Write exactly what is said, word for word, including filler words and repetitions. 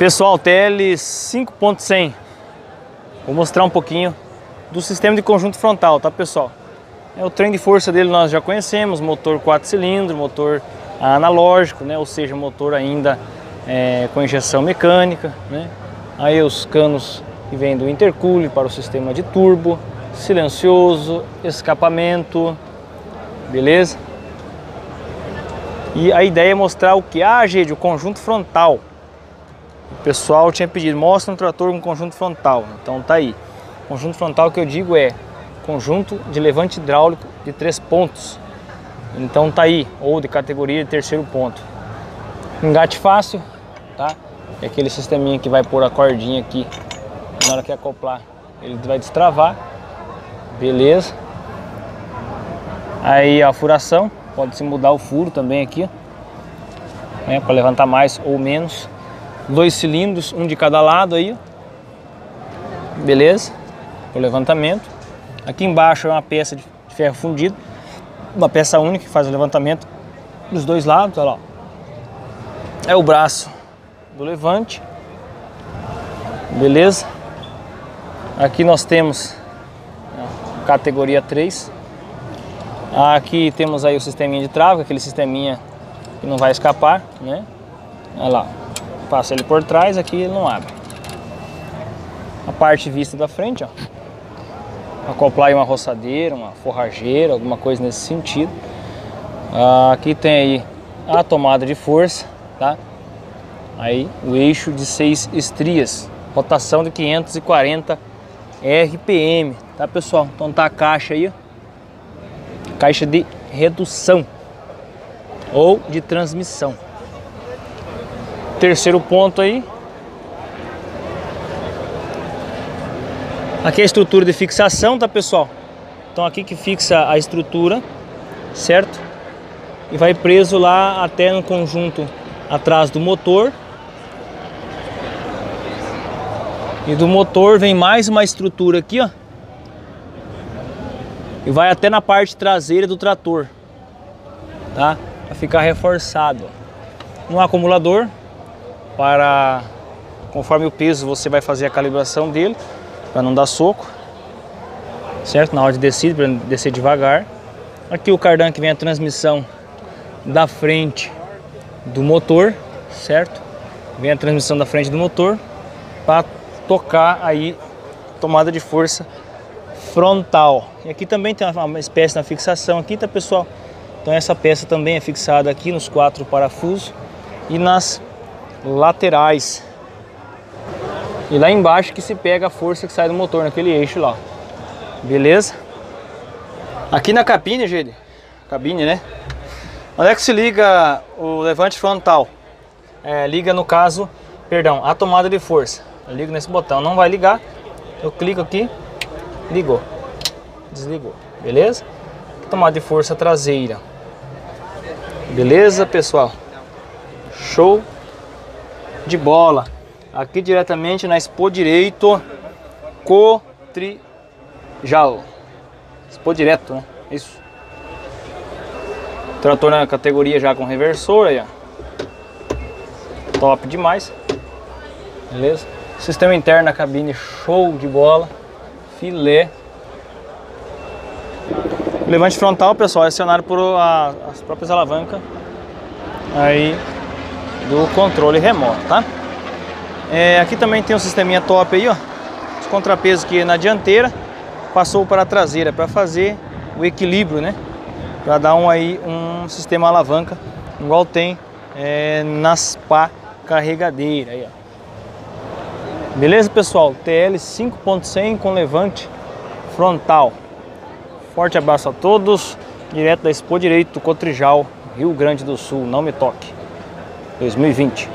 Pessoal, T L cinco ponto cem. Vou mostrar um pouquinho do sistema de conjunto frontal, tá, pessoal? É, o trem de força dele nós já conhecemos, motor quatro cilindros, motor analógico, né? Ou seja, motor ainda é, com injeção mecânica, né? Aí os canos que vêm do intercooler para o sistema de turbo, silencioso, escapamento, beleza? E a ideia é mostrar o que? Ah, gente, o conjunto frontal. O pessoal tinha pedido, mostra um trator com conjunto frontal. Então tá aí. Conjunto frontal que eu digo é conjunto de levante hidráulico de três pontos. Então tá aí, ou de categoria de terceiro ponto. Engate fácil, tá? É aquele sisteminha que vai pôr a cordinha aqui. Na hora que acoplar, ele vai destravar. Beleza. Aí a furação, pode-se mudar o furo também aqui, né, para levantar mais ou menos. Dois cilindros, um de cada lado aí, beleza, o levantamento. Aqui embaixo é uma peça de ferro fundido, uma peça única que faz o levantamento dos dois lados, olha lá. É o braço do levante, beleza. Aqui nós temos a categoria três. Aqui temos aí o sisteminha de trava, aquele sisteminha que não vai escapar, né? Olha lá. Passa ele por trás, aqui ele não abre. A parte vista da frente, ó. Acoplar aí uma roçadeira, uma forrageira, alguma coisa nesse sentido. Aqui tem aí a tomada de força, tá? Aí o eixo de seis estrias, rotação de quinhentos e quarenta R P M, tá, pessoal? Então tá a caixa aí, ó. Caixa de redução ou de transmissão. Terceiro ponto aí. Aqui é a estrutura de fixação, tá, pessoal? Então aqui que fixa a estrutura, certo? E vai preso lá até no conjunto atrás do motor. E do motor vem mais uma estrutura aqui, ó. E vai até na parte traseira do trator, tá? Para ficar reforçado. Um acumulador para, conforme o peso, você vai fazer a calibração dele para não dar soco, certo? Na hora de descer, para descer devagar. Aqui o cardan que vem a transmissão da frente do motor, certo? Vem a transmissão da frente do motor para tocar aí tomada de força frontal. E aqui também tem uma espécie de fixação aqui, tá, pessoal? Então essa peça também é fixada aqui nos quatro parafusos e nas laterais. E lá embaixo que se pega a força que sai do motor, naquele eixo lá. Beleza? Aqui na cabine, gente, cabine, né? Onde é que se liga o levante frontal? É, liga no caso, perdão, a tomada de força. Eu ligo nesse botão, não vai ligar. Eu clico aqui, ligou, desligou, beleza? Tomada de força traseira. Beleza, pessoal? Show de bola. Aqui diretamente na Expo Direito Cotrijal. Expo Direto, né? Isso. Trator na categoria já com reversor aí, ó. Top demais. Beleza? Sistema interno na cabine, show de bola. Filé. O levante frontal, pessoal, é acionado por a, as próprias alavancas aí do controle remoto, tá? É, aqui também tem um sisteminha top aí, ó. Os contrapesos aqui na dianteira, passou para a traseira para fazer o equilíbrio, né? Para dar um aí um sistema alavanca igual tem é, nas pá carregadeira aí, ó. Beleza, pessoal? T L cinco ponto cem com levante frontal. Forte abraço a todos, direto da Expo Direito Cotrijal, Rio Grande do Sul. Não me toque. dois mil e vinte.